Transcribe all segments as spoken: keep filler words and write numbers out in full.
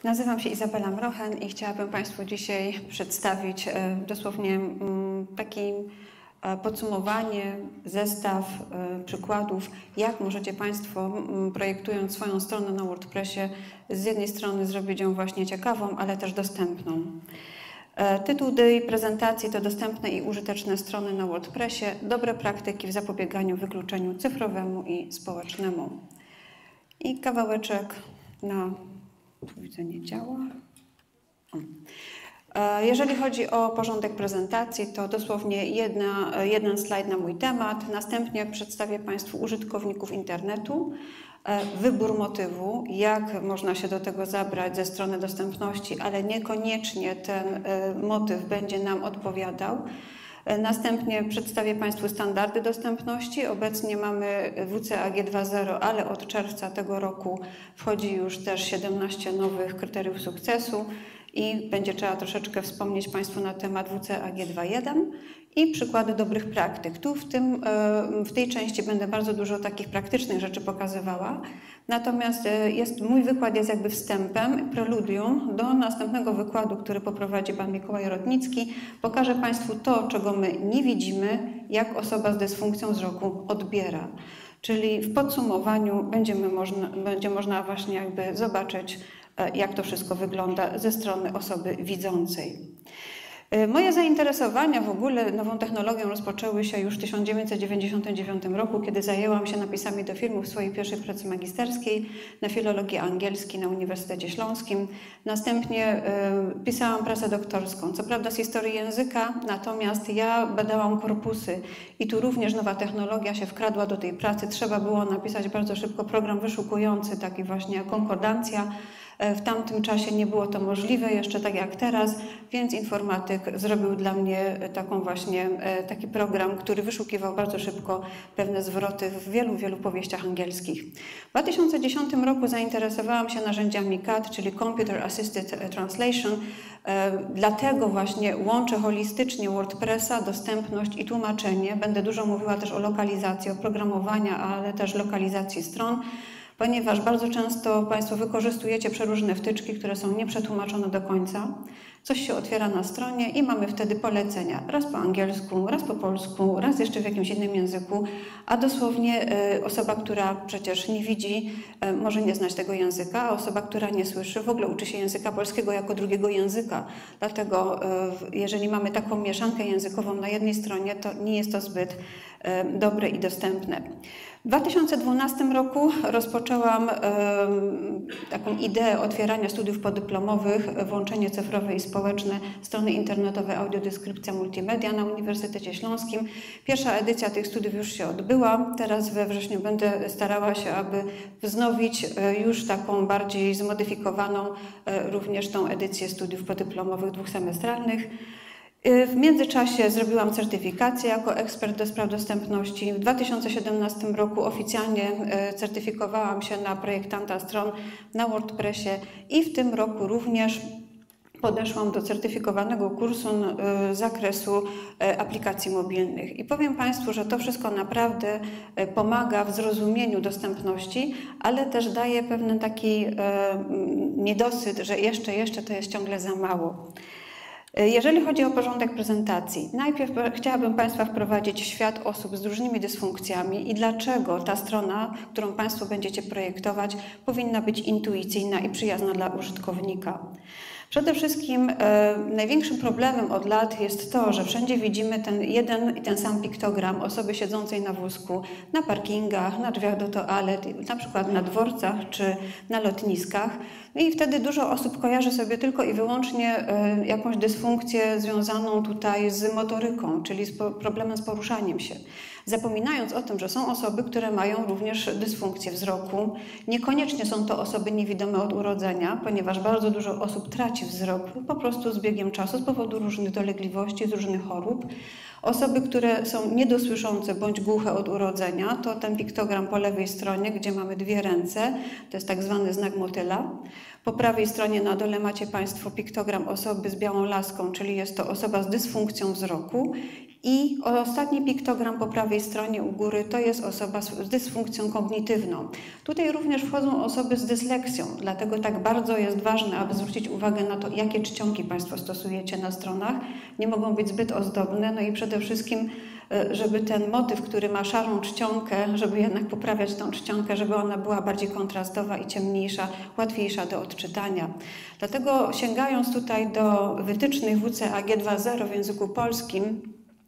Nazywam się Izabela Mrochen i chciałabym Państwu dzisiaj przedstawić dosłownie taki podsumowanie, zestaw przykładów, jak możecie Państwo, projektując swoją stronę na WordPressie, z jednej strony zrobić ją właśnie ciekawą, ale też dostępną. Tytuł tej prezentacji to dostępne i użyteczne strony na WordPressie, dobre praktyki w zapobieganiu wykluczeniu cyfrowemu i społecznemu. I kawałeczek na... Tu widzę, nie działa. Jeżeli chodzi o porządek prezentacji, to dosłownie jedna, jeden slajd na mój temat. Następnie przedstawię Państwu użytkowników internetu, wybór motywu, jak można się do tego zabrać ze strony dostępności, ale niekoniecznie ten motyw będzie nam odpowiadał. Następnie przedstawię Państwu standardy dostępności. Obecnie mamy W C A G dwa zero, ale od czerwca tego roku wchodzi już też siedemnaście nowych kryteriów sukcesu i będzie trzeba troszeczkę wspomnieć Państwu na temat W C A G dwa jeden i przykłady dobrych praktyk. Tu w, tym, w tej części będę bardzo dużo takich praktycznych rzeczy pokazywała, natomiast jest, mój wykład jest jakby wstępem, preludium do następnego wykładu, który poprowadzi Pan Mikołaj Rotnicki. Pokażę Państwu to, czego my nie widzimy, jak osoba z dysfunkcją wzroku odbiera. Czyli w podsumowaniu będziemy można, będzie można właśnie jakby zobaczyć, jak to wszystko wygląda ze strony osoby widzącej. Moje zainteresowania w ogóle nową technologią rozpoczęły się już w tysiąc dziewięćset dziewięćdziesiątym dziewiątym roku, kiedy zajęłam się napisami do filmów w swojej pierwszej pracy magisterskiej na filologii angielskiej na Uniwersytecie Śląskim. Następnie y, pisałam pracę doktorską, co prawda z historii języka, natomiast ja badałam korpusy i tu również nowa technologia się wkradła do tej pracy. Trzeba było napisać bardzo szybko program wyszukujący, taki właśnie konkordancja. W tamtym czasie nie było to możliwe jeszcze tak jak teraz, więc informatyk zrobił dla mnie taką właśnie, taki program, który wyszukiwał bardzo szybko pewne zwroty w wielu, wielu powieściach angielskich. W dwa tysiące dziesiątym roku zainteresowałam się narzędziami C A T, czyli Computer Assisted Translation. Dlatego właśnie łączę holistycznie WordPressa, dostępność i tłumaczenie. Będę dużo mówiła też o lokalizacji, oprogramowania, ale też lokalizacji stron, ponieważ bardzo często Państwo wykorzystujecie przeróżne wtyczki, które są nieprzetłumaczone do końca. Coś się otwiera na stronie i mamy wtedy polecenia. Raz po angielsku, raz po polsku, raz jeszcze w jakimś innym języku, a dosłownie y, osoba, która przecież nie widzi, y, może nie znać tego języka, a osoba, która nie słyszy, w ogóle uczy się języka polskiego jako drugiego języka. Dlatego y, jeżeli mamy taką mieszankę językową na jednej stronie, to nie jest to zbyt y, dobre i dostępne. W dwa tysiące dwunastym roku rozpoczęłam y, taką ideę otwierania studiów podyplomowych, włączenie cyfrowe i społeczne, strony internetowe, audiodeskrypcja multimedia na Uniwersytecie Śląskim. Pierwsza edycja tych studiów już się odbyła. Teraz we wrześniu będę starała się, aby wznowić już taką bardziej zmodyfikowaną również tą edycję studiów podyplomowych dwusemestralnych. W międzyczasie zrobiłam certyfikację jako ekspert do spraw dostępności. W dwa tysiące siedemnastym roku oficjalnie certyfikowałam się na projektanta stron na WordPressie i w tym roku również podeszłam do certyfikowanego kursu z zakresu aplikacji mobilnych. I powiem Państwu, że to wszystko naprawdę pomaga w zrozumieniu dostępności, ale też daje pewien taki niedosyt, że jeszcze, jeszcze to jest ciągle za mało. Jeżeli chodzi o porządek prezentacji, najpierw chciałabym Państwa wprowadzić w świat osób z różnymi dysfunkcjami i dlaczego ta strona, którą Państwo będziecie projektować, powinna być intuicyjna i przyjazna dla użytkownika. Przede wszystkim e, największym problemem od lat jest to, że wszędzie widzimy ten jeden i ten sam piktogram osoby siedzącej na wózku, na parkingach, na drzwiach do toalet, na przykład na dworcach czy na lotniskach. No i wtedy dużo osób kojarzy sobie tylko i wyłącznie e, jakąś dysfunkcję związaną tutaj z motoryką, czyli z problemem z poruszaniem się. Zapominając o tym, że są osoby, które mają również dysfunkcję wzroku. Niekoniecznie są to osoby niewidome od urodzenia, ponieważ bardzo dużo osób traci wzrok po prostu z biegiem czasu z powodu różnych dolegliwości, z różnych chorób. Osoby, które są niedosłyszące bądź głuche od urodzenia, to ten piktogram po lewej stronie, gdzie mamy dwie ręce, to jest tak zwany znak motyla. Po prawej stronie na dole macie Państwo piktogram osoby z białą laską, czyli jest to osoba z dysfunkcją wzroku. I ostatni piktogram po prawej stronie u góry to jest osoba z dysfunkcją kognitywną. Tutaj również wchodzą osoby z dysleksją, dlatego tak bardzo jest ważne, aby zwrócić uwagę na to, jakie czcionki Państwo stosujecie na stronach. Nie mogą być zbyt ozdobne, no i przede wszystkim, żeby ten motyw, który ma szarą czcionkę, żeby jednak poprawiać tą czcionkę, żeby ona była bardziej kontrastowa i ciemniejsza, łatwiejsza do odczytania. Dlatego sięgając tutaj do wytycznych W C A G dwa zero w języku polskim,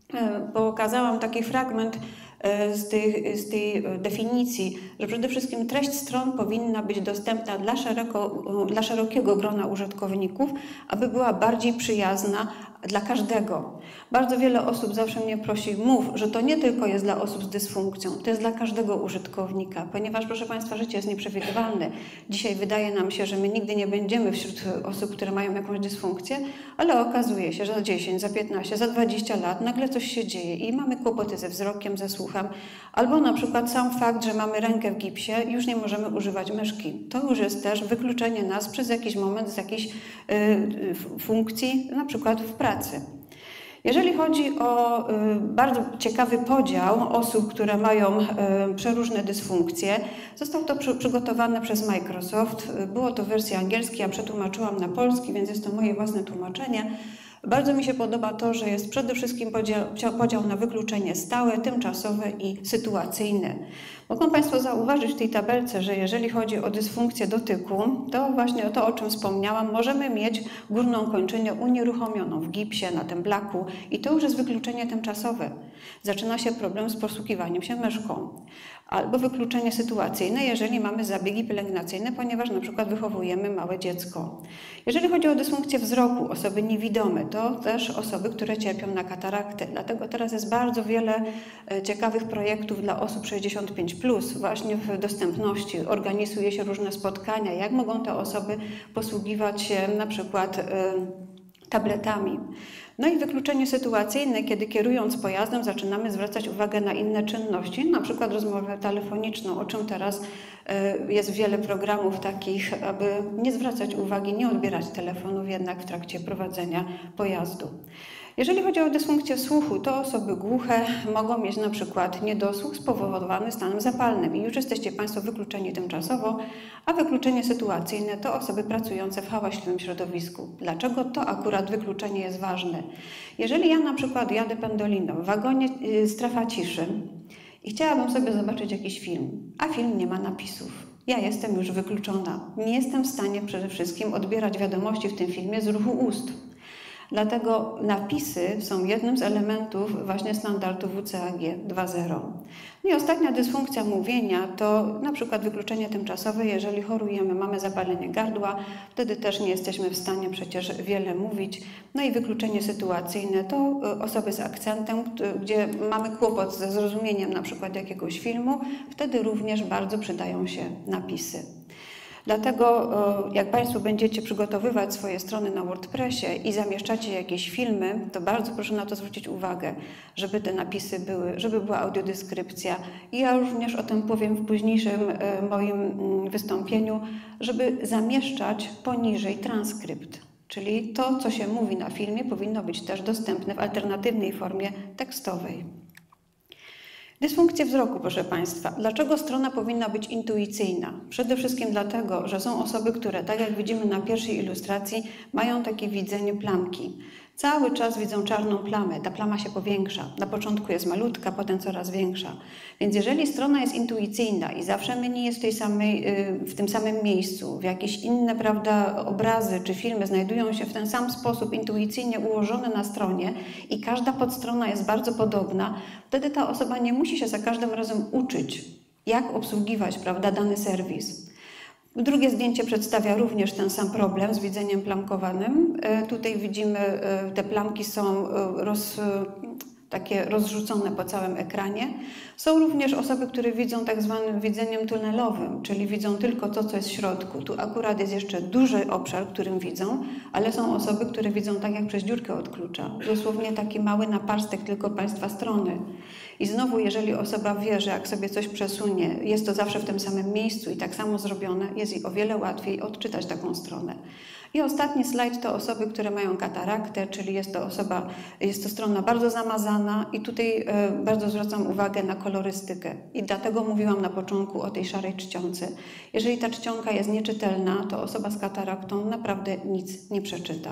pokazałam taki fragment z tej, z tej definicji, że przede wszystkim treść stron powinna być dostępna dla, szeroko, dla szerokiego grona użytkowników, aby była bardziej przyjazna dla każdego. Bardzo wiele osób zawsze mnie prosi, mów, że to nie tylko jest dla osób z dysfunkcją, to jest dla każdego użytkownika, ponieważ, proszę Państwa, życie jest nieprzewidywalne. Dzisiaj wydaje nam się, że my nigdy nie będziemy wśród osób, które mają jakąś dysfunkcję, ale okazuje się, że za dziesięć, za piętnaście, za dwadzieścia lat nagle coś się dzieje i mamy kłopoty ze wzrokiem, ze słuchem, albo na przykład sam fakt, że mamy rękę w gipsie, już nie możemy używać myszki. To już jest też wykluczenie nas przez jakiś moment z jakiejś y, funkcji, na przykład w pracy. Jeżeli chodzi o y, bardzo ciekawy podział osób, które mają y, przeróżne dysfunkcje, został to przy, przygotowane przez Microsoft. Było to w wersji angielskiej, ja przetłumaczyłam na polski, więc jest to moje własne tłumaczenie. Bardzo mi się podoba to, że jest przede wszystkim podział, podział na wykluczenie stałe, tymczasowe i sytuacyjne. Mogą Państwo zauważyć w tej tabelce, że jeżeli chodzi o dysfunkcję dotyku, to właśnie to, o czym wspomniałam, możemy mieć górną kończynę unieruchomioną w gipsie, na tym blaku i to już jest wykluczenie tymczasowe. Zaczyna się problem z posługiwaniem się myszką. Albo wykluczenie sytuacyjne, jeżeli mamy zabiegi pielęgnacyjne, ponieważ na przykład wychowujemy małe dziecko. Jeżeli chodzi o dysfunkcję wzroku, osoby niewidome, to też osoby, które cierpią na kataraktę. Dlatego teraz jest bardzo wiele ciekawych projektów dla osób sześćdziesiąt pięć plus, właśnie w dostępności. Organizuje się różne spotkania, jak mogą te osoby posługiwać się na przykład tabletami. No i wykluczenie sytuacyjne, kiedy kierując pojazdem zaczynamy zwracać uwagę na inne czynności, na przykład rozmowę telefoniczną, o czym teraz jest wiele programów takich, aby nie zwracać uwagi, nie odbierać telefonów jednak w trakcie prowadzenia pojazdu. Jeżeli chodzi o dysfunkcję słuchu, to osoby głuche mogą mieć na przykład niedosłuch spowodowany stanem zapalnym i już jesteście Państwo wykluczeni tymczasowo, a wykluczenie sytuacyjne to osoby pracujące w hałaśliwym środowisku. Dlaczego to akurat wykluczenie jest ważne? Jeżeli ja na przykład jadę pendolino w wagonie yy, strefa ciszy i chciałabym sobie zobaczyć jakiś film, a film nie ma napisów, ja jestem już wykluczona. Nie jestem w stanie przede wszystkim odbierać wiadomości w tym filmie z ruchu ust. Dlatego napisy są jednym z elementów właśnie standardu W C A G dwa zero. No i ostatnia dysfunkcja mówienia to na przykład wykluczenie tymczasowe, jeżeli chorujemy, mamy zapalenie gardła, wtedy też nie jesteśmy w stanie przecież wiele mówić. No i wykluczenie sytuacyjne to osoby z akcentem, gdzie mamy kłopot ze zrozumieniem na przykład jakiegoś filmu, wtedy również bardzo przydają się napisy. Dlatego jak Państwo będziecie przygotowywać swoje strony na WordPressie i zamieszczacie jakieś filmy, to bardzo proszę na to zwrócić uwagę, żeby te napisy były, żeby była audiodeskrypcja. I ja również o tym powiem w późniejszym moim wystąpieniu, żeby zamieszczać poniżej transkrypt. Czyli to, co się mówi na filmie, powinno być też dostępne w alternatywnej formie tekstowej. Dysfunkcje wzroku, proszę Państwa. Dlaczego strona powinna być intuicyjna? Przede wszystkim dlatego, że są osoby, które, tak jak widzimy na pierwszej ilustracji, mają takie widzenie plamki. Cały czas widzą czarną plamę, ta plama się powiększa. Na początku jest malutka, potem coraz większa. Więc jeżeli strona jest intuicyjna i zawsze menu jest w, tej samej, w tym samym miejscu, w jakieś inne, prawda, obrazy czy filmy znajdują się w ten sam sposób intuicyjnie ułożone na stronie i każda podstrona jest bardzo podobna, wtedy ta osoba nie musi się za każdym razem uczyć, jak obsługiwać, prawda, dany serwis. Drugie zdjęcie przedstawia również ten sam problem z widzeniem plamkowanym. Tutaj widzimy, te plamki są roz, takie rozrzucone po całym ekranie. Są również osoby, które widzą tak zwanym widzeniem tunelowym, czyli widzą tylko to, co jest w środku. Tu akurat jest jeszcze duży obszar, którym widzą, ale są osoby, które widzą tak jak przez dziurkę od klucza. Dosłownie taki mały naparstek tylko Państwa strony. I znowu, jeżeli osoba wie, że jak sobie coś przesunie, jest to zawsze w tym samym miejscu i tak samo zrobione, jest jej o wiele łatwiej odczytać taką stronę. I ostatni slajd to osoby, które mają kataraktę, czyli jest to osoba, jest to strona bardzo zamazana i tutaj bardzo zwracam uwagę na kolorystykę. I dlatego mówiłam na początku o tej szarej czcionce. Jeżeli ta czcionka jest nieczytelna, to osoba z kataraktą naprawdę nic nie przeczyta.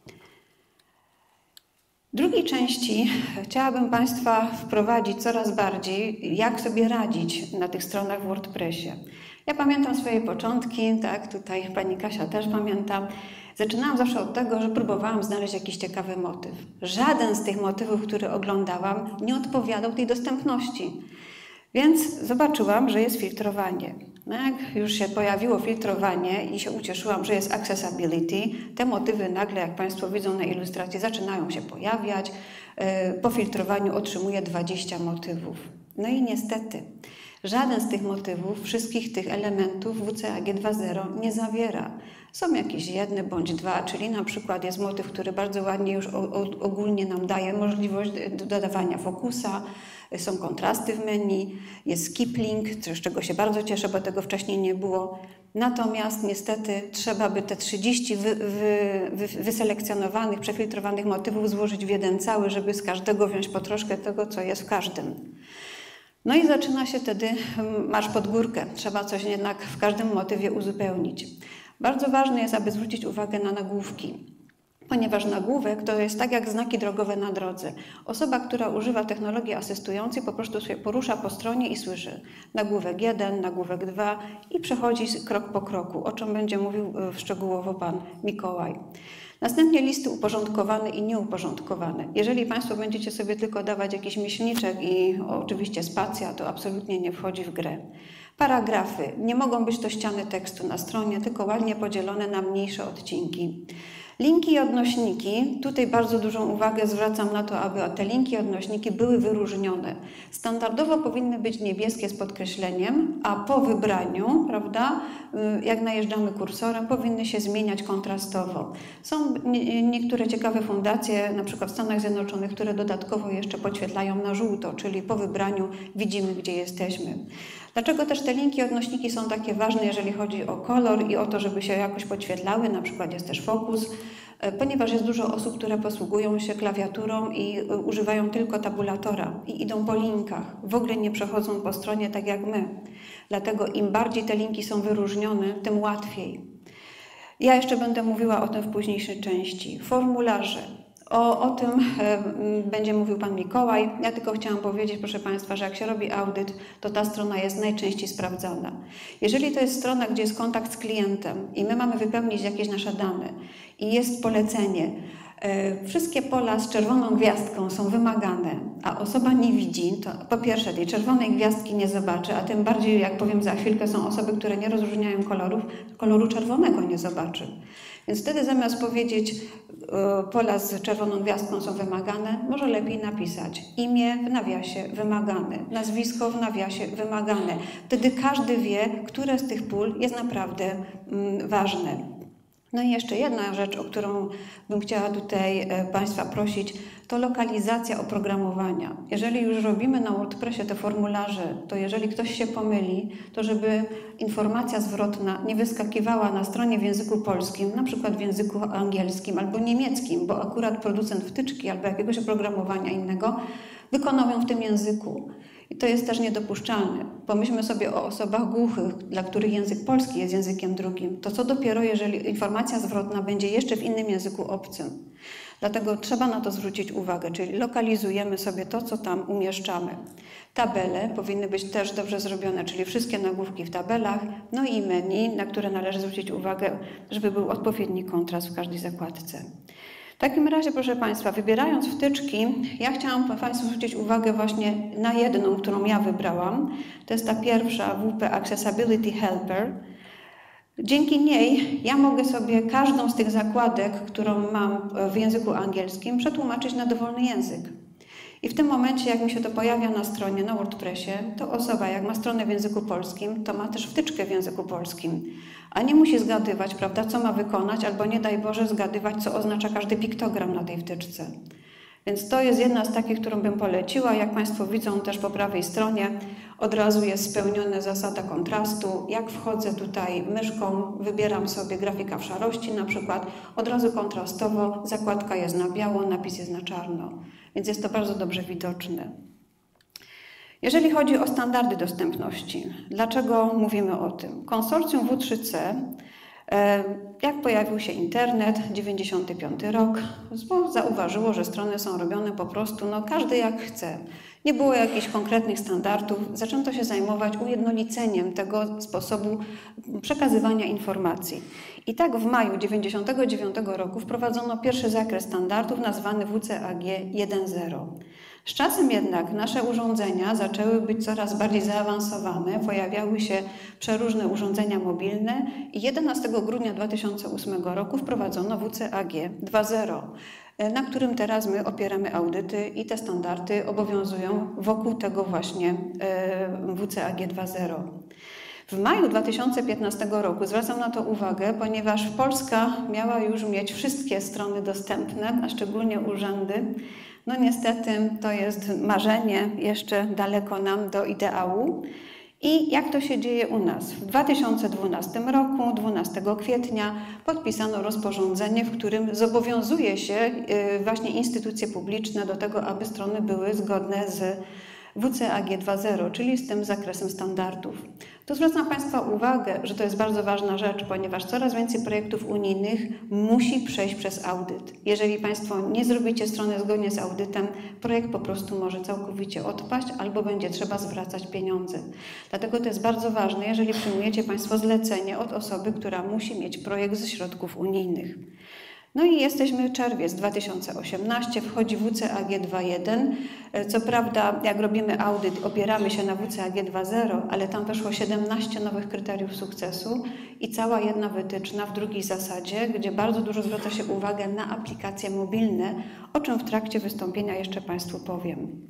W drugiej części chciałabym Państwa wprowadzić coraz bardziej, jak sobie radzić na tych stronach w WordPressie. Ja pamiętam swoje początki, tak, tutaj pani Kasia też pamięta. Zaczynałam zawsze od tego, że próbowałam znaleźć jakiś ciekawy motyw. Żaden z tych motywów, które oglądałam, nie odpowiadał tej dostępności. Więc zobaczyłam, że jest filtrowanie. No jak już się pojawiło filtrowanie i się ucieszyłam, że jest accessibility, te motywy nagle, jak Państwo widzą na ilustracji, zaczynają się pojawiać. Po filtrowaniu otrzymuję dwadzieścia motywów. No i niestety, żaden z tych motywów, wszystkich tych elementów W C A G dwa zero nie zawiera. Są jakieś jedne bądź dwa, czyli na przykład jest motyw, który bardzo ładnie już ogólnie nam daje możliwość dodawania fokusa, są kontrasty w menu, jest skip link, z czego się bardzo cieszę, bo tego wcześniej nie było. Natomiast niestety trzeba by te trzydzieści wy, wy, wy, wyselekcjonowanych, przefiltrowanych motywów złożyć w jeden cały, żeby z każdego wziąć po troszkę tego, co jest w każdym. No i zaczyna się wtedy marsz pod górkę. Trzeba coś jednak w każdym motywie uzupełnić. Bardzo ważne jest, aby zwrócić uwagę na nagłówki, ponieważ nagłówek to jest tak jak znaki drogowe na drodze. Osoba, która używa technologii asystującej, po prostu się porusza po stronie i słyszy nagłówek jeden, nagłówek dwa i przechodzi krok po kroku, o czym będzie mówił szczegółowo pan Mikołaj. Następnie listy uporządkowane i nieuporządkowane. Jeżeli Państwo będziecie sobie tylko dawać jakiś myślniczek i oczywiście spacja, to absolutnie nie wchodzi w grę. Paragrafy. Nie mogą być to ściany tekstu na stronie, tylko ładnie podzielone na mniejsze odcinki. Linki i odnośniki. Tutaj bardzo dużą uwagę zwracam na to, aby te linki i odnośniki były wyróżnione. Standardowo powinny być niebieskie z podkreśleniem, a po wybraniu, prawda, jak najeżdżamy kursorem, powinny się zmieniać kontrastowo. Są niektóre ciekawe fundacje, na przykład w Stanach Zjednoczonych, które dodatkowo jeszcze podświetlają na żółto, czyli po wybraniu widzimy, gdzie jesteśmy. Dlaczego też te linki i odnośniki są takie ważne, jeżeli chodzi o kolor i o to, żeby się jakoś podświetlały? Na przykład jest też fokus, ponieważ jest dużo osób, które posługują się klawiaturą i używają tylko tabulatora i idą po linkach. W ogóle nie przechodzą po stronie tak jak my. Dlatego im bardziej te linki są wyróżnione, tym łatwiej. Ja jeszcze będę mówiła o tym w późniejszej części. Formularze. O, o tym e, będzie mówił pan Mikołaj. Ja tylko chciałam powiedzieć, proszę Państwa, że jak się robi audyt, to ta strona jest najczęściej sprawdzana. Jeżeli to jest strona, gdzie jest kontakt z klientem i my mamy wypełnić jakieś nasze dane i jest polecenie, e, wszystkie pola z czerwoną gwiazdką są wymagane, a osoba nie widzi, to po pierwsze tej czerwonej gwiazdki nie zobaczy, a tym bardziej, jak powiem za chwilkę, są osoby, które nie rozróżniają kolorów, koloru czerwonego nie zobaczy. Więc wtedy zamiast powiedzieć y, pola z czerwoną gwiazdką są wymagane, może lepiej napisać imię w nawiasie wymagane, nazwisko w nawiasie wymagane. Wtedy każdy wie, które z tych pól jest naprawdę mm, ważne. No i jeszcze jedna rzecz, o którą bym chciała tutaj e, Państwa prosić, to lokalizacja oprogramowania. Jeżeli już robimy na WordPressie te formularze, to jeżeli ktoś się pomyli, to żeby informacja zwrotna nie wyskakiwała na stronie w języku polskim, na przykład w języku angielskim albo niemieckim, bo akurat producent wtyczki albo jakiegoś oprogramowania innego wykonał ją w tym języku. I to jest też niedopuszczalne. Pomyślmy sobie o osobach głuchych, dla których język polski jest językiem drugim. To co dopiero, jeżeli informacja zwrotna będzie jeszcze w innym języku obcym. Dlatego trzeba na to zwrócić uwagę, czyli lokalizujemy sobie to, co tam umieszczamy. Tabele powinny być też dobrze zrobione, czyli wszystkie nagłówki w tabelach, no i menu, na które należy zwrócić uwagę, żeby był odpowiedni kontrast w każdej zakładce. W takim razie, proszę Państwa, wybierając wtyczki, ja chciałam Państwu zwrócić uwagę właśnie na jedną, którą ja wybrałam. To jest ta pierwsza W P Accessibility Helper. Dzięki niej ja mogę sobie każdą z tych zakładek, którą mam w języku angielskim, przetłumaczyć na dowolny język. I w tym momencie, jak mi się to pojawia na stronie, na WordPressie, to osoba, jak ma stronę w języku polskim, to ma też wtyczkę w języku polskim. A nie musi zgadywać, prawda, co ma wykonać, albo nie daj Boże zgadywać, co oznacza każdy piktogram na tej wtyczce. Więc to jest jedna z takich, którą bym poleciła. Jak Państwo widzą też po prawej stronie, od razu jest spełniona zasada kontrastu. Jak wchodzę tutaj myszką, wybieram sobie grafika w szarości na przykład, od razu kontrastowo, zakładka jest na biało, napis jest na czarno. Więc jest to bardzo dobrze widoczne. Jeżeli chodzi o standardy dostępności, dlaczego mówimy o tym? Konsorcjum W trzy C, jak pojawił się internet, dziewięćdziesiąty piąty rok, zauważyło, że strony są robione po prostu, no każdy jak chce. Nie było jakichś konkretnych standardów, zaczęto się zajmować ujednoliceniem tego sposobu przekazywania informacji. I tak w maju dziewięćdziesiątego dziewiątego roku wprowadzono pierwszy zakres standardów nazwany W C A G jeden zero. Z czasem jednak nasze urządzenia zaczęły być coraz bardziej zaawansowane, pojawiały się przeróżne urządzenia mobilne i jedenastego grudnia dwa tysiące ósmego roku wprowadzono W C A G dwa zero, na którym teraz my opieramy audyty i te standardy obowiązują wokół tego właśnie W C A G dwa zero. W maju dwa tysiące piętnastego roku zwracam na to uwagę, ponieważ Polska miała już mieć wszystkie strony dostępne, a szczególnie urzędy. No niestety to jest marzenie, jeszcze daleko nam do ideału. I jak to się dzieje u nas? W dwa tysiące dwunastym roku, dwunastego kwietnia, podpisano rozporządzenie, w którym zobowiązuje się właśnie instytucje publiczne do tego, aby strony były zgodne z W C A G dwa zero, czyli z tym zakresem standardów. Tu zwracam Państwa uwagę, że to jest bardzo ważna rzecz, ponieważ coraz więcej projektów unijnych musi przejść przez audyt. Jeżeli Państwo nie zrobicie strony zgodnie z audytem, projekt po prostu może całkowicie odpaść albo będzie trzeba zwracać pieniądze. Dlatego to jest bardzo ważne, jeżeli przyjmujecie Państwo zlecenie od osoby, która musi mieć projekt ze środków unijnych. No i jesteśmy czerwiec dwa tysiące osiemnasty, wchodzi W C A G dwa jeden. Co prawda, jak robimy audyt, opieramy się na W C A G dwa zero, ale tam weszło siedemnaście nowych kryteriów sukcesu i cała jedna wytyczna w drugiej zasadzie, gdzie bardzo dużo zwraca się uwagę na aplikacje mobilne, o czym w trakcie wystąpienia jeszcze Państwu powiem.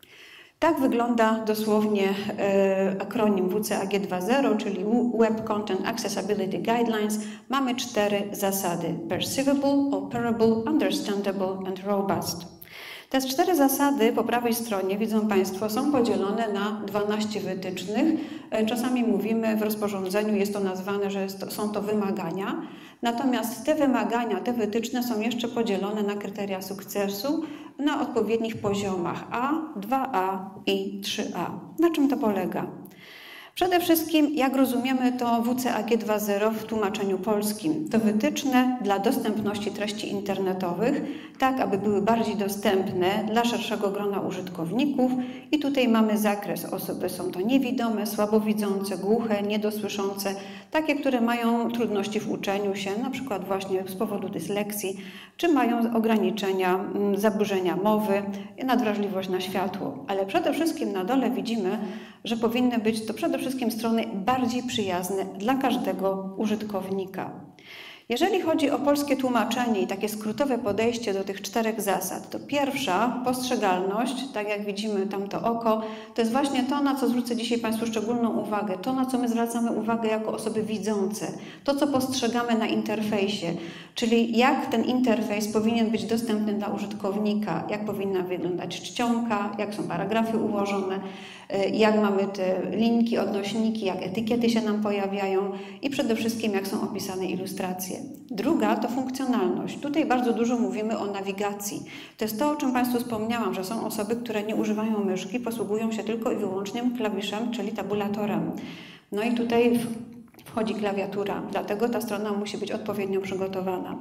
Tak wygląda dosłownie e, akronim W C A G dwa zero, czyli Web Content Accessibility Guidelines. Mamy cztery zasady: Perceivable, Operable, Understandable and Robust. Te cztery zasady po prawej stronie, widzą Państwo, są podzielone na dwanaście wytycznych. Czasami mówimy w rozporządzeniu, jest to nazwane, że jest to, są to wymagania. Natomiast te wymagania, te wytyczne są jeszcze podzielone na kryteria sukcesu na odpowiednich poziomach A, dwa A i trzy A. Na czym to polega? Przede wszystkim, jak rozumiemy to W C A G dwa zero w tłumaczeniu polskim, to wytyczne dla dostępności treści internetowych, tak aby były bardziej dostępne dla szerszego grona użytkowników. I tutaj mamy zakres osoby, są to niewidome, słabowidzące, głuche, niedosłyszące, takie, które mają trudności w uczeniu się, na przykład właśnie z powodu dysleksji, czy mają ograniczenia, zaburzenia mowy, nadwrażliwość na światło. Ale przede wszystkim na dole widzimy, że powinny być to przede wszystkim strony bardziej przyjazne dla każdego użytkownika. Jeżeli chodzi o polskie tłumaczenie i takie skrótowe podejście do tych czterech zasad, to pierwsza, postrzegalność, tak jak widzimy tamto oko, to jest właśnie to, na co zwrócę dzisiaj Państwu szczególną uwagę, to, na co my zwracamy uwagę jako osoby widzące, to, co postrzegamy na interfejsie, czyli jak ten interfejs powinien być dostępny dla użytkownika, jak powinna wyglądać czcionka, jak są paragrafy ułożone, jak mamy te linki, odnośniki, jak etykiety się nam pojawiają i przede wszystkim jak są opisane ilustracje. Druga to funkcjonalność. Tutaj bardzo dużo mówimy o nawigacji. To jest to, o czym Państwu wspomniałam, że są osoby, które nie używają myszki, posługują się tylko i wyłącznie klawiszem, czyli tabulatorem. No i tutaj wchodzi klawiatura, dlatego ta strona musi być odpowiednio przygotowana.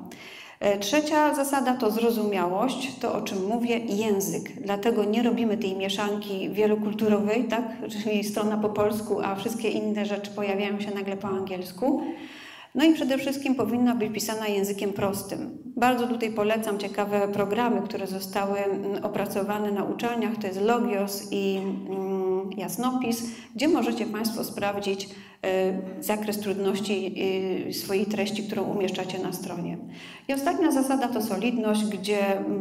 Trzecia zasada to zrozumiałość, to o czym mówię, język. Dlatego nie robimy tej mieszanki wielokulturowej, tak? Czyli strona po polsku, a wszystkie inne rzeczy pojawiają się nagle po angielsku. No i przede wszystkim powinna być pisana językiem prostym. Bardzo tutaj polecam ciekawe programy, które zostały opracowane na uczelniach, to jest Logios i Jasnopis, gdzie możecie Państwo sprawdzić zakres trudności swojej treści, którą umieszczacie na stronie. I ostatnia zasada to solidność, gdzie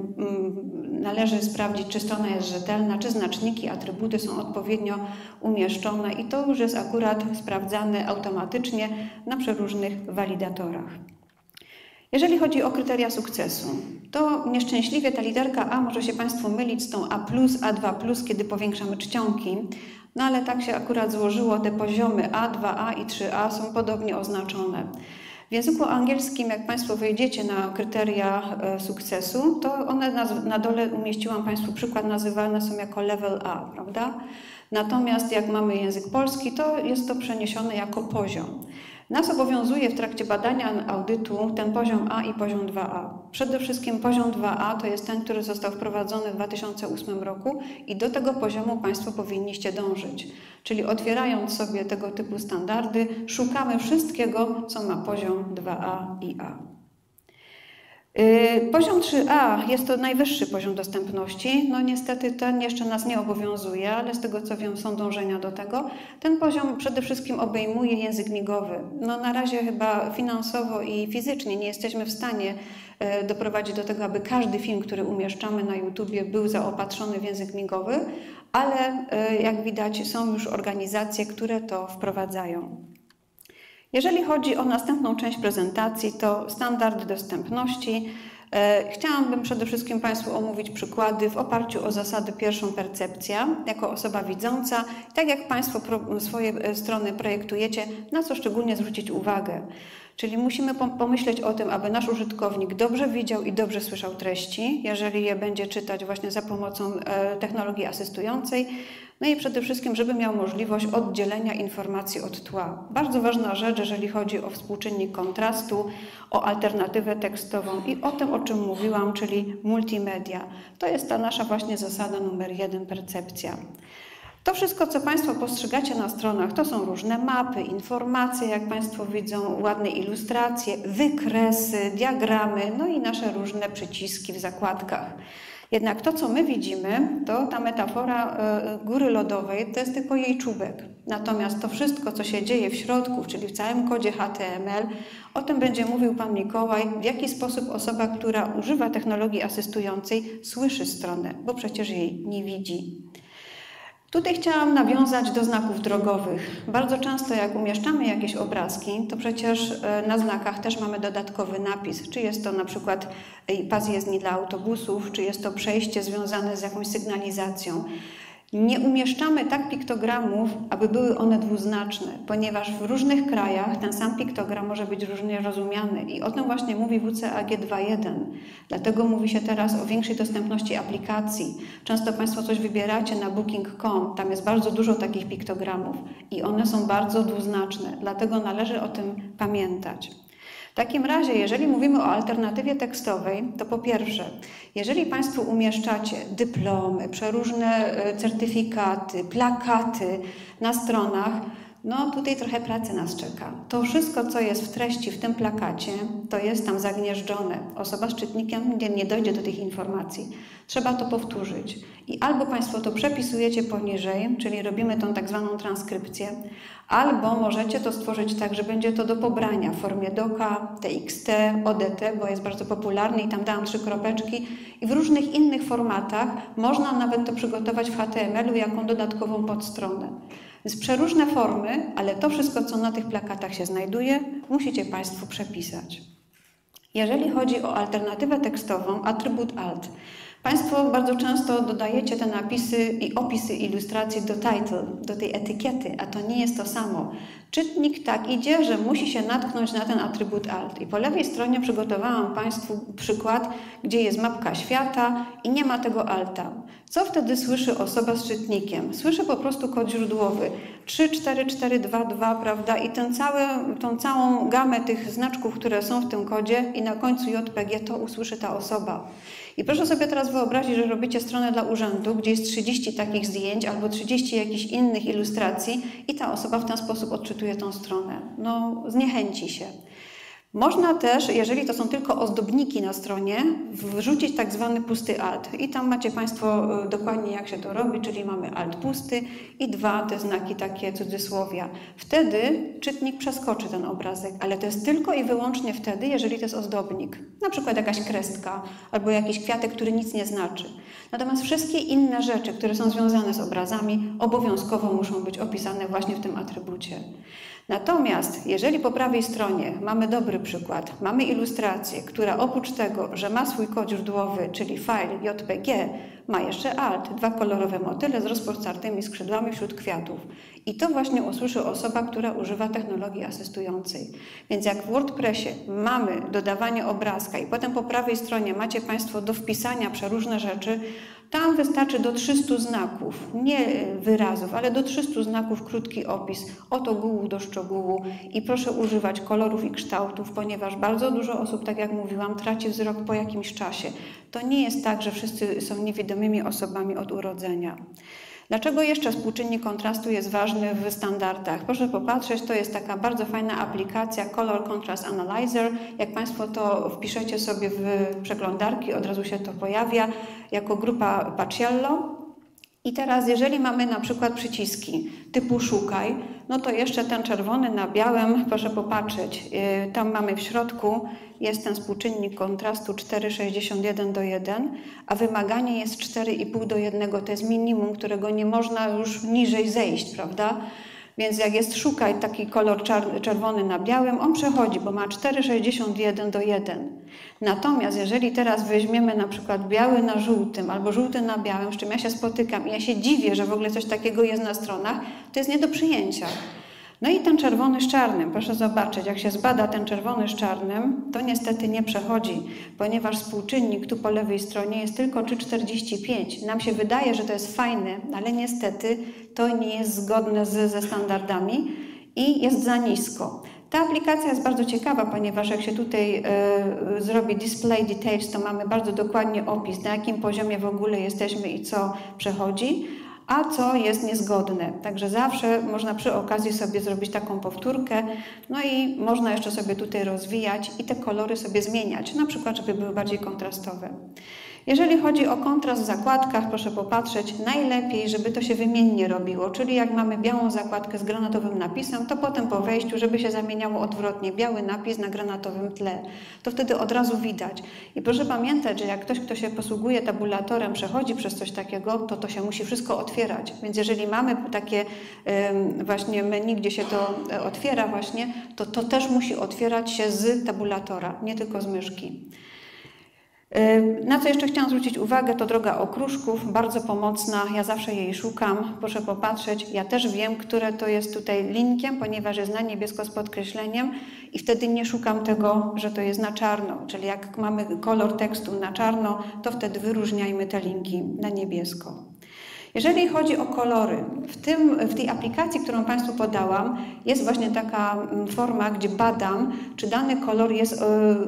należy sprawdzić, czy strona jest rzetelna, czy znaczniki, atrybuty są odpowiednio umieszczone i to już jest akurat sprawdzane automatycznie na przeróżnych walidatorach. Jeżeli chodzi o kryteria sukcesu, to nieszczęśliwie ta literka A może się Państwu mylić z tą A plus, A dwa plus, kiedy powiększamy czcionki, no ale tak się akurat złożyło, te poziomy A, dwa A i trzy A są podobnie oznaczone. W języku angielskim, jak Państwo wejdziecie na kryteria sukcesu, to one na, na dole umieściłam Państwu przykład, nazywane są jako level A, prawda? Natomiast jak mamy język polski, to jest to przeniesione jako poziom. Nas obowiązuje w trakcie badania audytu ten poziom A i poziom dwa A. Przede wszystkim poziom dwa A to jest ten, który został wprowadzony w dwa tysiące ósmym roku i do tego poziomu Państwo powinniście dążyć. Czyli otwierając sobie tego typu standardy, szukamy wszystkiego, co ma poziom dwa A i A. Poziom trzy A jest to najwyższy poziom dostępności. No niestety ten jeszcze nas nie obowiązuje, ale z tego co wiem są dążenia do tego. Ten poziom przede wszystkim obejmuje język migowy. No na razie chyba finansowo i fizycznie nie jesteśmy w stanie doprowadzić do tego, aby każdy film, który umieszczamy na YouTubie, był zaopatrzony w język migowy, ale jak widać są już organizacje, które to wprowadzają. Jeżeli chodzi o następną część prezentacji, to standardy dostępności. Chciałabym przede wszystkim Państwu omówić przykłady w oparciu o zasadę pierwszą percepcja, jako osoba widząca. Tak jak Państwo swoje strony projektujecie, na co szczególnie zwrócić uwagę. Czyli musimy pomyśleć o tym, aby nasz użytkownik dobrze widział i dobrze słyszał treści, jeżeli je będzie czytać właśnie za pomocą technologii asystującej. No i przede wszystkim, żeby miał możliwość oddzielenia informacji od tła. Bardzo ważna rzecz, jeżeli chodzi o współczynnik kontrastu, o alternatywę tekstową i o tym, o czym mówiłam, czyli multimedia. To jest ta nasza właśnie zasada numer jeden, percepcja. To wszystko, co Państwo postrzegacie na stronach, to są różne mapy, informacje, jak Państwo widzą, ładne ilustracje, wykresy, diagramy, no i nasze różne przyciski w zakładkach. Jednak to, co my widzimy, to ta metafora góry lodowej, to jest tylko jej czubek. Natomiast to wszystko, co się dzieje w środku, czyli w całym kodzie H T M L, o tym będzie mówił Pan Mikołaj, w jaki sposób osoba, która używa technologii asystującej, słyszy stronę, bo przecież jej nie widzi. Tutaj chciałam nawiązać do znaków drogowych. Bardzo często jak umieszczamy jakieś obrazki, to przecież na znakach też mamy dodatkowy napis. Czy jest to na przykład pas jezdni dla autobusów, czy jest to przejście związane z jakąś sygnalizacją. Nie umieszczamy tak piktogramów, aby były one dwuznaczne, ponieważ w różnych krajach ten sam piktogram może być różnie rozumiany i o tym właśnie mówi W C A G dwa jeden. Dlatego mówi się teraz o większej dostępności aplikacji. Często Państwo coś wybieracie na booking kropka com, tam jest bardzo dużo takich piktogramów i one są bardzo dwuznaczne, dlatego należy o tym pamiętać. W takim razie, jeżeli mówimy o alternatywie tekstowej, to po pierwsze, jeżeli Państwo umieszczacie dyplomy, przeróżne certyfikaty, plakaty na stronach, no tutaj trochę pracy nas czeka. To wszystko, co jest w treści w tym plakacie, to jest tam zagnieżdżone. Osoba z czytnikiem nie, nie dojdzie do tych informacji. Trzeba to powtórzyć. I albo Państwo to przepisujecie poniżej, czyli robimy tą tak zwaną transkrypcję, albo możecie to stworzyć tak, że będzie to do pobrania w formie doka, T X T, O D T, bo jest bardzo popularny i tam dałam trzy kropeczki. I w różnych innych formatach można nawet to przygotować w H T M L u jako dodatkową podstronę. Więc przeróżne formy, ale to wszystko, co na tych plakatach się znajduje, musicie Państwo przepisać. Jeżeli chodzi o alternatywę tekstową, atrybut alt. Państwo bardzo często dodajecie te napisy i opisy ilustracji do title, do tej etykiety, a to nie jest to samo. Czytnik tak idzie, że musi się natknąć na ten atrybut alt. I po lewej stronie przygotowałam Państwu przykład, gdzie jest mapka świata i nie ma tego alta. Co wtedy słyszy osoba z czytnikiem? Słyszy po prostu kod źródłowy trzy cztery cztery dwa dwa, prawda? I ten cały, tą całą gamę tych znaczków, które są w tym kodzie i na końcu J P G to usłyszy ta osoba. I proszę sobie teraz wyobrazić, że robicie stronę dla urzędu, gdzie jest trzydzieści takich zdjęć albo trzydzieści jakichś innych ilustracji i ta osoba w ten sposób odczytuje tą stronę. No, zniechęci się. Można też, jeżeli to są tylko ozdobniki na stronie, wrzucić tak zwany pusty alt. I tam macie Państwo dokładnie jak się to robi, czyli mamy alt pusty i dwa te znaki takie cudzysłowia. Wtedy czytnik przeskoczy ten obrazek, ale to jest tylko i wyłącznie wtedy, jeżeli to jest ozdobnik. Na przykład jakaś krestka albo jakiś kwiatek, który nic nie znaczy. Natomiast wszystkie inne rzeczy, które są związane z obrazami, obowiązkowo muszą być opisane właśnie w tym atrybucie. Natomiast jeżeli po prawej stronie mamy dobry dobry przykład. Mamy ilustrację, która oprócz tego, że ma swój kod źródłowy, czyli file J P G, ma jeszcze alt, dwa kolorowe motyle z rozpostartymi skrzydłami wśród kwiatów. I to właśnie usłyszy osoba, która używa technologii asystującej. Więc jak w WordPressie mamy dodawanie obrazka i potem po prawej stronie macie Państwo do wpisania przeróżne rzeczy, tam wystarczy do trzystu znaków, nie wyrazów, ale do trzystu znaków krótki opis od ogółu do szczegółu i proszę używać kolorów i kształtów, ponieważ bardzo dużo osób, tak jak mówiłam, traci wzrok po jakimś czasie. To nie jest tak, że wszyscy są niewidomymi osobami od urodzenia. Dlaczego jeszcze współczynnik kontrastu jest ważny w standardach? Proszę popatrzeć, to jest taka bardzo fajna aplikacja Color Contrast Analyzer. Jak Państwo to wpiszecie sobie w przeglądarki, od razu się to pojawia jako grupa Paciello. I teraz, jeżeli mamy na przykład przyciski typu szukaj, no to jeszcze ten czerwony na białym, proszę popatrzeć, yy, tam mamy w środku, jest ten współczynnik kontrastu cztery przecinek sześćdziesiąt jeden do jeden, a wymaganie jest cztery i pół do jednego, to jest minimum, którego nie można już niżej zejść, prawda? Więc jak jest szukaj taki kolor czerwony na białym, on przechodzi, bo ma cztery przecinek sześćdziesiąt jeden do jeden. Natomiast jeżeli teraz weźmiemy na przykład biały na żółtym albo żółty na białym, z czym ja się spotykam i ja się dziwię, że w ogóle coś takiego jest na stronach, to jest nie do przyjęcia. No i ten czerwony z czarnym, proszę zobaczyć, jak się zbada ten czerwony z czarnym, to niestety nie przechodzi, ponieważ współczynnik tu po lewej stronie jest tylko trzy przecinek czterdzieści pięć. Nam się wydaje, że to jest fajne, ale niestety to nie jest zgodne z, ze standardami i jest za nisko. Ta aplikacja jest bardzo ciekawa, ponieważ jak się tutaj y, zrobi display details, to mamy bardzo dokładnie opis, na jakim poziomie w ogóle jesteśmy i co przechodzi, a co jest niezgodne. Także zawsze można przy okazji sobie zrobić taką powtórkę, no i można jeszcze sobie tutaj rozwijać i te kolory sobie zmieniać, na przykład, żeby były bardziej kontrastowe. Jeżeli chodzi o kontrast w zakładkach, proszę popatrzeć, najlepiej, żeby to się wymiennie robiło, czyli jak mamy białą zakładkę z granatowym napisem, to potem po wejściu, żeby się zamieniało odwrotnie, biały napis na granatowym tle. To wtedy od razu widać. I proszę pamiętać, że jak ktoś, kto się posługuje tabulatorem, przechodzi przez coś takiego, to to się musi wszystko otwierać. Więc jeżeli mamy takie y, właśnie menu, gdzie się to otwiera właśnie, to to też musi otwierać się z tabulatora, nie tylko z myszki. Na co jeszcze chciałam zwrócić uwagę, to droga okruszków, bardzo pomocna, ja zawsze jej szukam, proszę popatrzeć, ja też wiem, które to jest tutaj linkiem, ponieważ jest na niebiesko z podkreśleniem i wtedy nie szukam tego, że to jest na czarno, czyli jak mamy kolor tekstu na czarno, to wtedy wyróżniajmy te linki na niebiesko. Jeżeli chodzi o kolory, w, tym, w tej aplikacji, którą Państwu podałam, jest właśnie taka forma, gdzie badam, czy dany kolor jest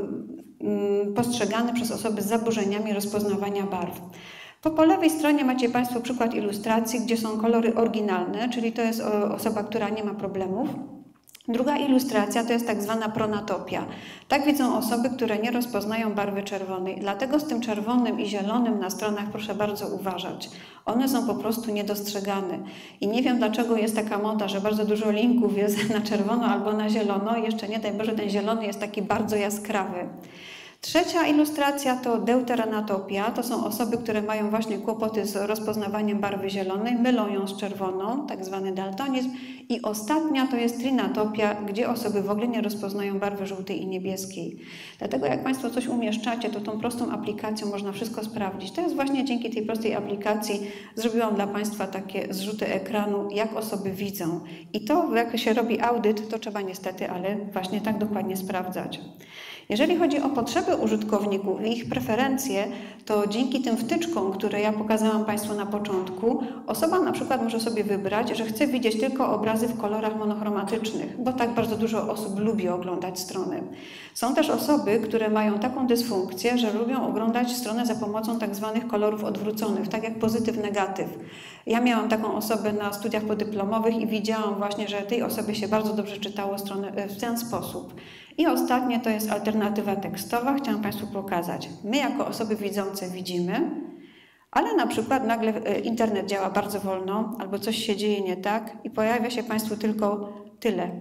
postrzegany przez osoby z zaburzeniami rozpoznawania barw. Po, po lewej stronie macie Państwo przykład ilustracji, gdzie są kolory oryginalne, czyli to jest osoba, która nie ma problemów. Druga ilustracja to jest tak zwana pronatopia. Tak widzą osoby, które nie rozpoznają barwy czerwonej. Dlatego z tym czerwonym i zielonym na stronach proszę bardzo uważać. One są po prostu niedostrzegane. I nie wiem, dlaczego jest taka moda, że bardzo dużo linków jest na czerwono albo na zielono. Jeszcze nie daj Boże, ten zielony jest taki bardzo jaskrawy. Trzecia ilustracja to deuteranatopia. To są osoby, które mają właśnie kłopoty z rozpoznawaniem barwy zielonej, mylą ją z czerwoną, tak zwany daltonizm. I ostatnia to jest trinatopia, gdzie osoby w ogóle nie rozpoznają barwy żółtej i niebieskiej. Dlatego jak Państwo coś umieszczacie, to tą prostą aplikacją można wszystko sprawdzić. To jest właśnie dzięki tej prostej aplikacji zrobiłam dla Państwa takie zrzuty ekranu, jak osoby widzą. I to, jak się robi audyt, to trzeba niestety, ale właśnie tak dokładnie sprawdzać. Jeżeli chodzi o potrzeby użytkowników i ich preferencje, to dzięki tym wtyczkom, które ja pokazałam Państwu na początku, osoba na przykład może sobie wybrać, że chce widzieć tylko obrazy w kolorach monochromatycznych, bo tak bardzo dużo osób lubi oglądać strony. Są też osoby, które mają taką dysfunkcję, że lubią oglądać stronę za pomocą tak zwanych kolorów odwróconych, tak jak pozytyw, negatyw. Ja miałam taką osobę na studiach podyplomowych i widziałam właśnie, że tej osobie się bardzo dobrze czytało stronę w ten sposób. I ostatnie to jest alternatywa tekstowa. Chciałam Państwu pokazać. My jako osoby widzące widzimy, ale na przykład nagle internet działa bardzo wolno albo coś się dzieje nie tak i pojawia się Państwu tylko tyle.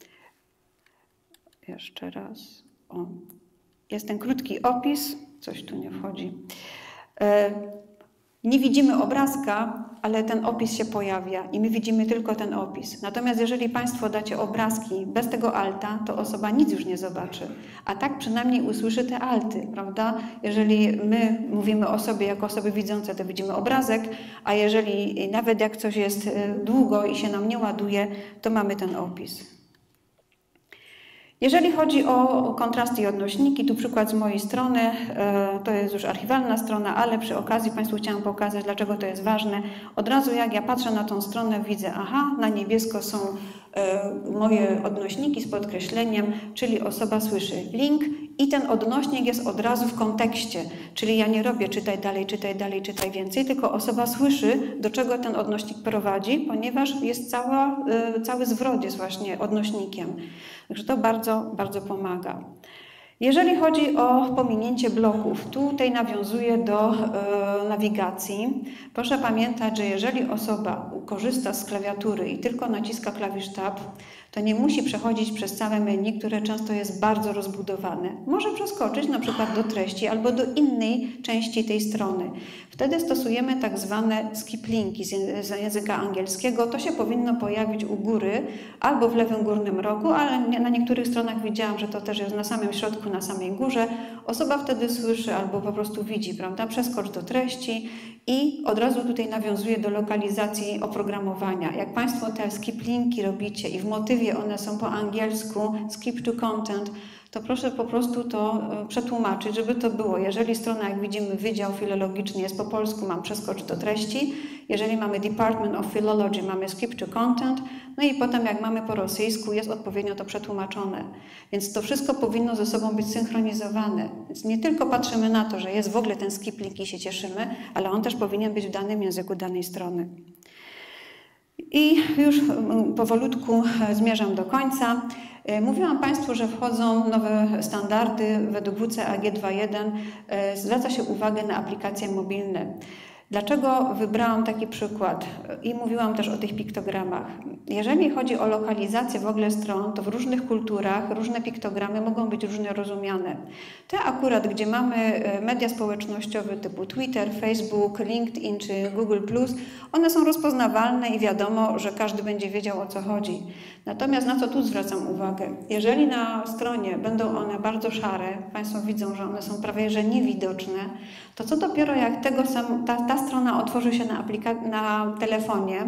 Jeszcze raz. O. Jest ten krótki opis. Coś tu nie wchodzi. Nie widzimy obrazka, ale ten opis się pojawia i my widzimy tylko ten opis. Natomiast jeżeli Państwo dacie obrazki bez tego alta, to osoba nic już nie zobaczy. A tak przynajmniej usłyszy te alty, prawda? Jeżeli my mówimy o sobie jako osoby widzące, to widzimy obrazek, a jeżeli nawet jak coś jest długo i się nam nie ładuje, to mamy ten opis. Jeżeli chodzi o kontrasty i odnośniki, tu przykład z mojej strony, to jest już archiwalna strona, ale przy okazji Państwu chciałam pokazać, dlaczego to jest ważne. Od razu jak ja patrzę na tą stronę, widzę, aha, na niebiesko są moje odnośniki z podkreśleniem, czyli osoba słyszy link i ten odnośnik jest od razu w kontekście, czyli ja nie robię czytaj dalej, czytaj dalej, czytaj więcej, tylko osoba słyszy, do czego ten odnośnik prowadzi, ponieważ jest cała, cały zwrot jest właśnie odnośnikiem. Także to bardzo, bardzo pomaga. Jeżeli chodzi o pominięcie bloków, tutaj nawiązuję do e, nawigacji. Proszę pamiętać, że jeżeli osoba korzysta z klawiatury i tylko naciska klawisz Tab, to nie musi przechodzić przez całe menu, które często jest bardzo rozbudowane. Może przeskoczyć na przykład do treści albo do innej części tej strony. Wtedy stosujemy tak zwane skip linki z języka angielskiego. To się powinno pojawić u góry albo w lewym górnym rogu, ale na niektórych stronach widziałam, że to też jest na samym środku, na samej górze. Osoba wtedy słyszy albo po prostu widzi, prawda? Przeskocz do treści i od razu tutaj nawiązuje do lokalizacji oprogramowania. Jak Państwo te skip linki robicie i w motywie one są po angielsku skip to content, to proszę po prostu to przetłumaczyć, żeby to było. Jeżeli strona, jak widzimy, wydział filologiczny jest po polsku, mam przeskocz do treści. Jeżeli mamy Department of Philology, mamy skip to content. No i potem, jak mamy po rosyjsku, jest odpowiednio to przetłumaczone. Więc to wszystko powinno ze sobą być synchronizowane. Więc nie tylko patrzymy na to, że jest w ogóle ten skip link i się cieszymy, ale on też powinien być w danym języku danej strony. I już powolutku zmierzam do końca. Mówiłam Państwu, że wchodzą nowe standardy według W C A G dwa jeden. Zwraca się uwagę na aplikacje mobilne. Dlaczego wybrałam taki przykład? I mówiłam też o tych piktogramach. Jeżeli chodzi o lokalizację w ogóle stron, to w różnych kulturach różne piktogramy mogą być różnie rozumiane. Te akurat, gdzie mamy media społecznościowe typu Twitter, Facebook, LinkedIn czy Google plus, one są rozpoznawalne i wiadomo, że każdy będzie wiedział, o co chodzi. Natomiast na co tu zwracam uwagę? Jeżeli na stronie będą one bardzo szare, Państwo widzą, że one są prawie że niewidoczne, to co dopiero jak tego sam, ta, ta strona otworzy się na, na telefonie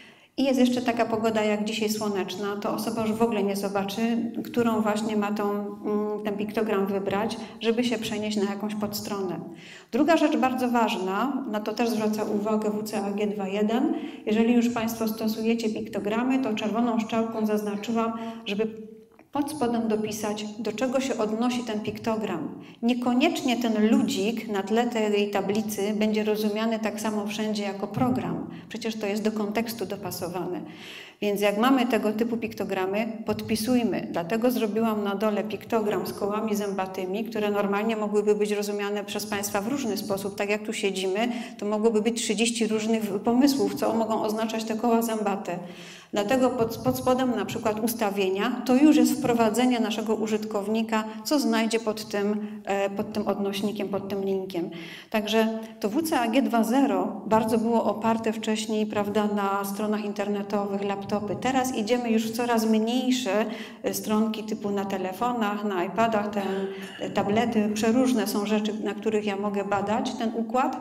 i jest jeszcze taka pogoda jak dzisiaj słoneczna, to osoba już w ogóle nie zobaczy, którą właśnie ma tą, ten piktogram wybrać, żeby się przenieść na jakąś podstronę. Druga rzecz bardzo ważna, na to też zwraca uwagę W C A G dwa jeden, jeżeli już Państwo stosujecie piktogramy, to czerwoną strzałką zaznaczyłam, żeby pod spodem dopisać, do czego się odnosi ten piktogram. Niekoniecznie ten ludzik na tle tej tablicy będzie rozumiany tak samo wszędzie jako program. Przecież to jest do kontekstu dopasowane. Więc jak mamy tego typu piktogramy, podpisujmy. Dlatego zrobiłam na dole piktogram z kołami zębatymi, które normalnie mogłyby być rozumiane przez Państwa w różny sposób. Tak jak tu siedzimy, to mogłoby być trzydzieści różnych pomysłów, co mogą oznaczać te koła zębate. Dlatego pod, pod spodem na przykład ustawienia to już jest wprowadzenie naszego użytkownika, co znajdzie pod tym, pod tym odnośnikiem, pod tym linkiem. Także to W C A G dwa zero bardzo było oparte wcześniej, prawda, na stronach internetowych, laptopy. Teraz idziemy już w coraz mniejsze stronki typu na telefonach, na iPadach, te tablety, przeróżne są rzeczy, na których ja mogę badać ten układ.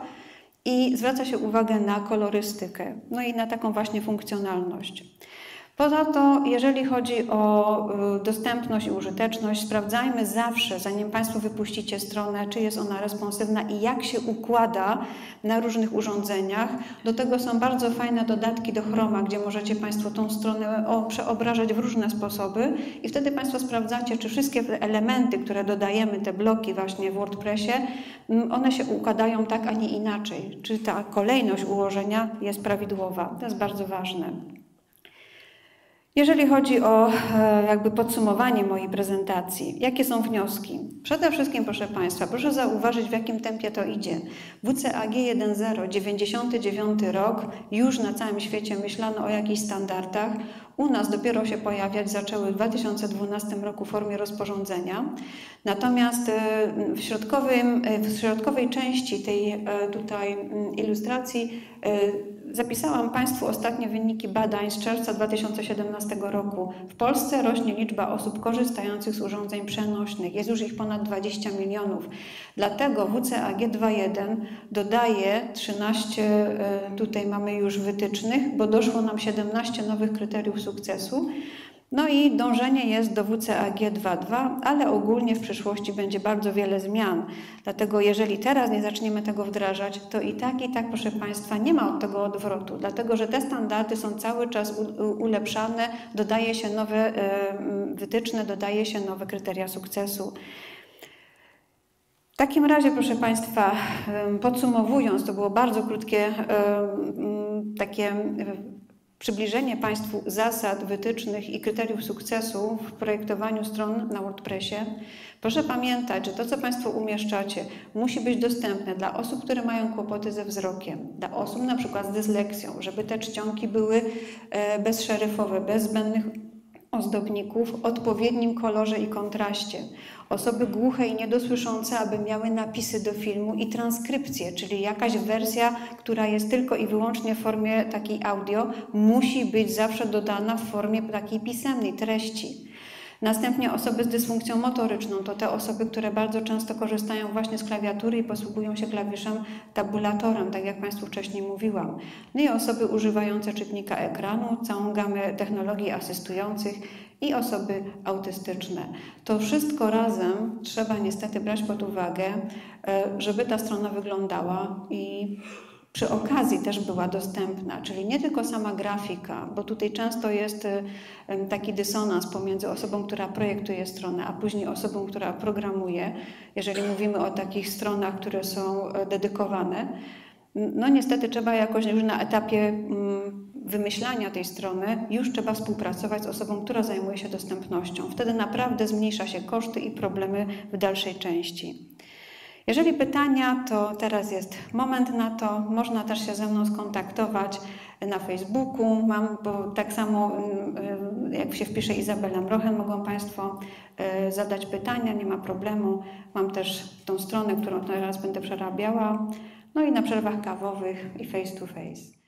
I zwraca się uwagę na kolorystykę, no i na taką właśnie funkcjonalność. Poza to, jeżeli chodzi o dostępność i użyteczność, sprawdzajmy zawsze, zanim Państwo wypuścicie stronę, czy jest ona responsywna i jak się układa na różnych urządzeniach. Do tego są bardzo fajne dodatki do Chroma, gdzie możecie Państwo tą stronę przeobrażać w różne sposoby i wtedy Państwo sprawdzacie, czy wszystkie elementy, które dodajemy, te bloki właśnie w WordPressie, one się układają tak, a nie inaczej. Czy ta kolejność ułożenia jest prawidłowa. To jest bardzo ważne. Jeżeli chodzi o jakby podsumowanie mojej prezentacji, jakie są wnioski? Przede wszystkim, proszę Państwa, proszę zauważyć, w jakim tempie to idzie. W C A G jeden zero, dziewięćdziesiąty dziewiąty rok, już na całym świecie myślano o jakichś standardach. U nas dopiero się pojawiać zaczęły w dwa tysiące dwunastym roku w formie rozporządzenia. Natomiast w, środkowym, w środkowej części tej tutaj ilustracji zapisałam Państwu ostatnie wyniki badań z czerwca dwa tysiące siedemnastego roku. W Polsce rośnie liczba osób korzystających z urządzeń przenośnych. Jest już ich ponad dwadzieścia milionów. Dlatego W C A G dwa jeden dodaje trzynaście, tutaj mamy już wytycznych, bo doszło nam siedemnaście nowych kryteriów sukcesu. No i dążenie jest do W C A G dwa dwa, ale ogólnie w przyszłości będzie bardzo wiele zmian. Dlatego jeżeli teraz nie zaczniemy tego wdrażać, to i tak, i tak, proszę Państwa, nie ma od tego odwrotu. Dlatego, że te standardy są cały czas ulepszane, dodaje się nowe wytyczne, dodaje się nowe kryteria sukcesu. W takim razie, proszę Państwa, podsumowując, to było bardzo krótkie takie przybliżenie Państwu zasad, wytycznych i kryteriów sukcesu w projektowaniu stron na WordPressie. Proszę pamiętać, że to, co Państwo umieszczacie, musi być dostępne dla osób, które mają kłopoty ze wzrokiem, dla osób na przykład z dysleksją, żeby te czcionki były bezszeryfowe, bez zbędnych ozdobników, w odpowiednim kolorze i kontraście. Osoby głuche i niedosłyszące, aby miały napisy do filmu i transkrypcję, czyli jakaś wersja, która jest tylko i wyłącznie w formie takiej audio, musi być zawsze dodana w formie takiej pisemnej treści. Następnie osoby z dysfunkcją motoryczną to te osoby, które bardzo często korzystają właśnie z klawiatury i posługują się klawiszem tabulatorem, tak jak Państwu wcześniej mówiłam. No i osoby używające czytnika ekranu, całą gamę technologii asystujących i osoby autystyczne. To wszystko razem trzeba niestety brać pod uwagę, żeby ta strona wyglądała i przy okazji też była dostępna, czyli nie tylko sama grafika, bo tutaj często jest taki dysonans pomiędzy osobą, która projektuje stronę, a później osobą, która programuje, jeżeli mówimy o takich stronach, które są dedykowane. No niestety trzeba jakoś już na etapie wymyślania tej strony już trzeba współpracować z osobą, która zajmuje się dostępnością. Wtedy naprawdę zmniejsza się koszty i problemy w dalszej części. Jeżeli pytania, to teraz jest moment na to. Można też się ze mną skontaktować na Facebooku. Mam, bo tak samo jak się wpisze Izabela Mrochen, mogą Państwo zadać pytania, nie ma problemu. Mam też tą stronę, którą teraz będę przerabiała. No i na przerwach kawowych i face to face.